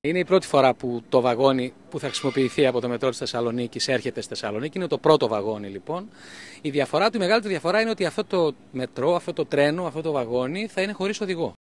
Είναι η πρώτη φορά που το βαγόνι που θα χρησιμοποιηθεί από το μετρό της Θεσσαλονίκης έρχεται στη Θεσσαλονίκη. Είναι το πρώτο βαγόνι λοιπόν. Η διαφορά του, η μεγάλη του διαφορά είναι ότι αυτό το μετρό, αυτό το τρένο, αυτό το βαγόνι θα είναι χωρίς οδηγό.